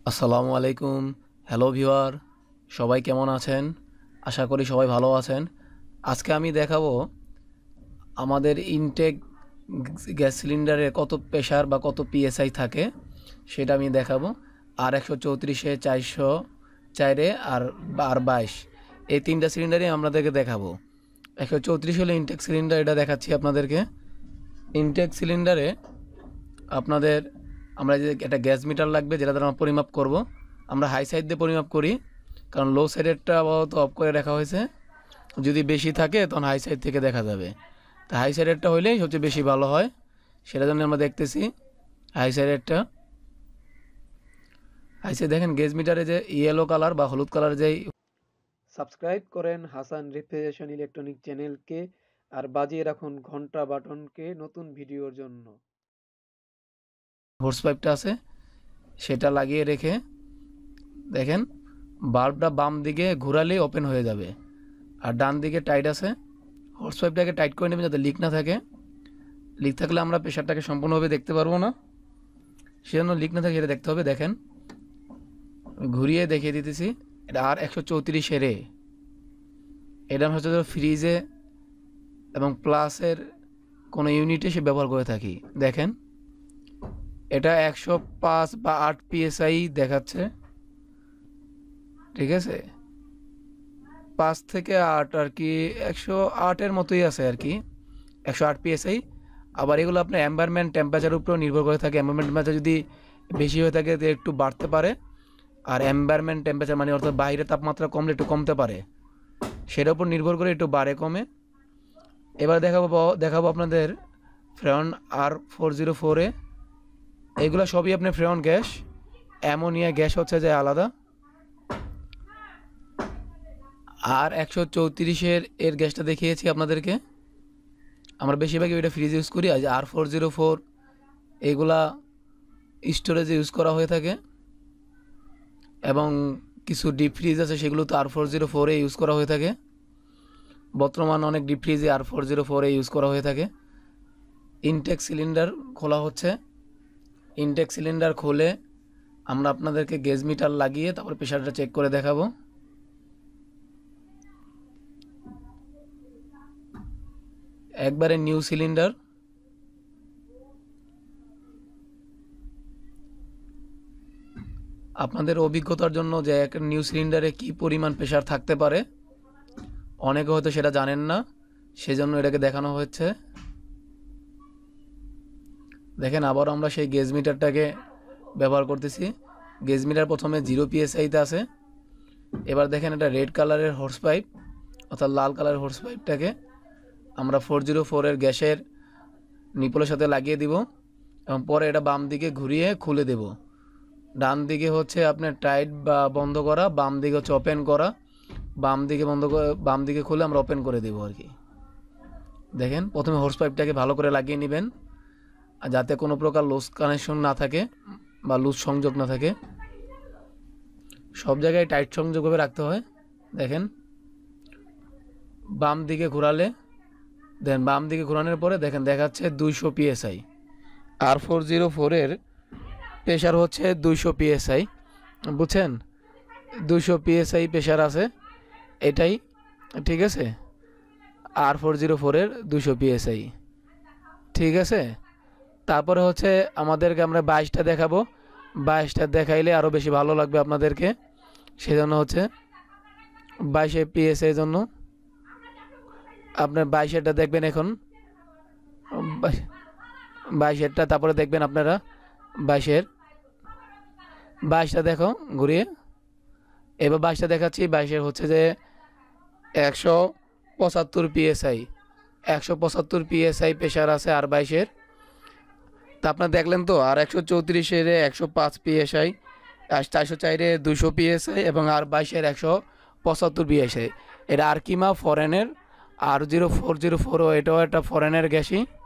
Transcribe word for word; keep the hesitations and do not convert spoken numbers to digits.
আসসালামু আলাইকুম। Hello viewer, সবাই কেমন আছেন? আশা করি সবাই ভালো আছেন। আজকে আমি দেখাবো আমাদের ইনটেক গ্যাস সিলিন্ডারে কত প্রেশার বা কত পিএসআই থাকে সেটা আমি দেখাবো। আর একশো চৌত্রিশে চারশো চারে আর আর বাইশ এই তিনটা সিলিন্ডারই আপনাদেরকে দেখাবো। একশো চৌত্রিশ হলে ইনটেক সিলিন্ডার, এটা দেখাচ্ছি আপনাদেরকে। ইনটেক সিলিন্ডারে আপনাদের আমরা যে একটা গ্যাস মিটার লাগবে, যেটা দ্বারা আমরা পরিমাপ করব। আমরা হাই সাইড দিয়ে পরিমাপ করি, কারণ লো সাইডেরটা আপাতত অফ করে রাখা হয়েছে। যদি বেশি থাকে তখন হাই সাইড থেকে দেখা যাবে। তো হাই সাইডেরটা হইলেই সবচেয়ে বেশি ভালো হয়, সেটার জন্য আমরা দেখতেছি হাই সাইডেরটা। হাই সাইড দেখেন গ্যাস মিটারে যে ইয়েলো কালার বা হলুদ কালার যে সাবস্ক্রাইব করেন হাসান রেফ্রিজারেশন ইলেকট্রনিক চ্যানেলকে আর বাজিয়ে রাখুন ঘন্টা বাটনকে নতুন ভিডিওর জন্য। হোর্স পাইপটা আছে সেটা লাগিয়ে রেখে দেখেন বাল্বটা বাম দিকে ঘোরালেই ওপেন হয়ে যাবে। আর ডান দিকে টাইট আছে, হোর্স পাইপটাকে টাইট করে নেবেন যাতে লিক না থাকে। লিক থাকলে আমরা প্রেশারটাকে সম্পূর্ণভাবে দেখতে পারবো না, সেজন্য লিক না থাকে সেটা দেখতে হবে। দেখেন ঘুরিয়ে দেখিয়ে দিতেছি, এটা আর একশো চৌত্রিশের এ। এটা হচ্ছে ফ্রিজে এবং প্লাসের কোনো ইউনিটে সে ব্যবহার করে থাকি। দেখেন এটা একশো পাঁচ বা আট পিএসআই দেখাচ্ছে, ঠিক আছে। পাঁচ থেকে আট আর কি, একশো আটের মতোই আছে আর কি, একশো আট পিএসআই। আবার এগুলো আপনার এনভায়রনমেন্ট টেম্পারেচারের উপরেও নির্ভর করে থাকে। এনভায়রনমেন্ট টেম্পারেচার যদি বেশি হয়ে থাকে তো একটু বাড়তে পারে, আর এনভায়রনমেন্ট টেম্পারেচার মানে অর্থাৎ বাইরের তাপমাত্রা কমলে একটু কমতে পারে, সেটার উপর নির্ভর করে একটু বাড়ে কমে। এবার দেখাবো দেখাবো আপনাদের ফ্রেয়ন আর ফোর জিরো ফোরে। এগুলো সবই আপনার ফ্রেয়ন গ্যাস, অ্যামোনিয়া গ্যাস হচ্ছে যে আলাদা। আর একশো চৌত্রিশের এর গ্যাসটা দেখিয়েছি আপনাদেরকে, আমরা বেশিরভাগই ওইটা ফ্রিজ ইউজ করি। আজ আর ফোর জিরো ফোর এইগুলা স্টোরেজে ইউজ করা হয়ে থাকে, এবং কিছু ডিপ ফ্রিজ আছে সেগুলো তো আর ফোর জিরো ফোরে ইউজ করা হয়ে থাকে। বর্তমান অনেক ডিপ ফ্রিজে আর ফোর জিরো ফোরে ইউজ করা হয়ে থাকে। ইনটেক সিলিন্ডার খোলা হচ্ছে। ইনটেক সিলিন্ডার খুলে আমরা আপনাদেরকে গেজ মিটার লাগিয়ে তারপরে প্রেশারটা চেক করে দেখাবো। একবারে নিউ সিলিন্ডার। আপনাদের অভিজ্ঞতার জন্য যে একটা নিউ সিলিন্ডারে কি পরিমাণ প্রেশার থাকতে পারে অনেকে হয়তো সেটা জানেন না, সেজন্য এটাকে দেখানো হচ্ছে। দেখেন আবার আমরা সেই গেজ মিটারটাকে ব্যবহার করতেছি। গেজ মিটার প্রথমে জিরো পিএসআইতে আছে। এবার দেখেন এটা রেড কালারের হোর্স পাইপ অর্থাৎ লাল কালারের হোর্স পাইপটাকে আমরা ফোর জিরো ফোরের গ্যাসের নিপলের সাথে লাগিয়ে দিব, এবং পরে এটা বাম দিকে ঘুরিয়ে খুলে দেব। ডান দিকে হচ্ছে আপনার টাইট বা বন্ধ করা, বাম দিকে হচ্ছে ওপেন করা। বাম দিকে বন্ধ করে বাম দিকে খুলে আমরা ওপেন করে দেবো আর কি। দেখেন প্রথমে হোর্স পাইপটাকে ভালো করে লাগিয়ে নেবেন, আর যাতে কোনো প্রকার লুজ কানেকশন না থাকে বা লুজ সংযোগ না থাকে। সব জায়গায় টাইট সংযোগভাবে রাখতে হয়। দেখেন বাম দিকে ঘোরালে দেন বাম দিকে ঘোরানোর পরে দেখেন দেখাচ্ছে দুইশো পিএসআই। আর ফোর জিরো ফোরের প্রেশার হচ্ছে দুইশো পিএসআই, বুঝছেন। দুইশো পিএসআই প্রেশার আছে এটাই, ঠিক আছে। আর ফোর জিরো ফোরের দুইশো পিএসআই, ঠিক আছে। তারপরে হচ্ছে আমাদেরকে আমরা বাইশটা দেখাবো। বাইশটা দেখাইলে আরও বেশি ভালো লাগবে আপনাদেরকে, সেজন্য হচ্ছে বাইশে পিএসআই জন্য আপনার বাইশেরটা দেখবেন এখন। বাইশেরটা তারপরে দেখবেন আপনারা বাইশের বাইশটা দেখো ঘুরিয়ে। এবার বাইশটা দেখাচ্ছি। বাইশের হচ্ছে যে একশো পঁচাত্তর পিএসআই, একশো পঁচাত্তর পিএসআই প্রেশার আছে আর বাইশের। তা আপনার দেখলেন তো। আর একশো চৌত্রিশের একশো পাঁচ পিএসআই, আর চারশো চারে দুশো পিএসআই, এবং আর বাইশের একশো পঁচাত্তর পিএসআই। এটা আর্কিমা ফরেনের আর জিরো ফোর জিরো ফোরও, এটাও একটা ফরেনের গ্যাসই।